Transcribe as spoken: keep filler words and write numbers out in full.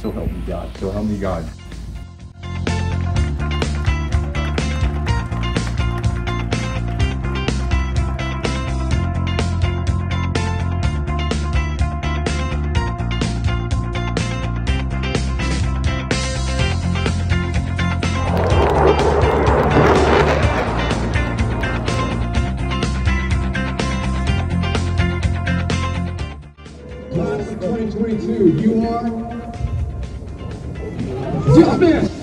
So help me God. So help me God. Class of twenty twenty-two, you are dismissed.